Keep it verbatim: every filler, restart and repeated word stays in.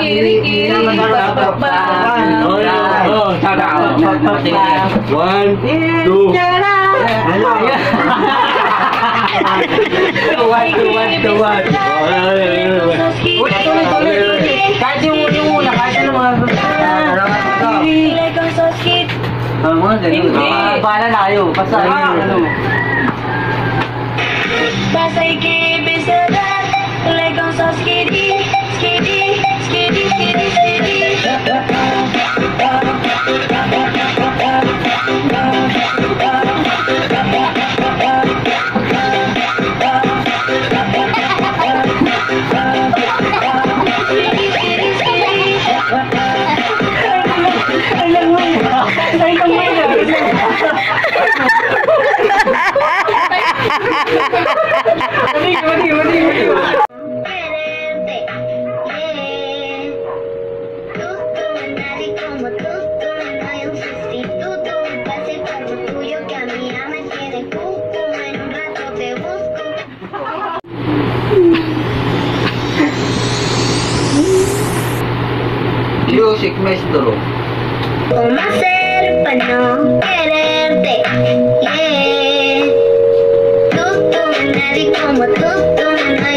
Kiri-kiri. Pakpak. Oh, oh, sana. One, two. Ano? Tuwan, tuwan, tuwan. Ulit, ulit, ulit. Kahit yung una, kahit ano mga... Ano mga ganun? Bahala na kayo. Basta ano. Basta ikibig sa dat. Tulay kong sa skiddy, skiddy, skiddy, skiddy, skiddy. Music maestro. ¿Cómo hacer para no quererte? Yeah. Tú, tú, nadie como tú, tú, nadie.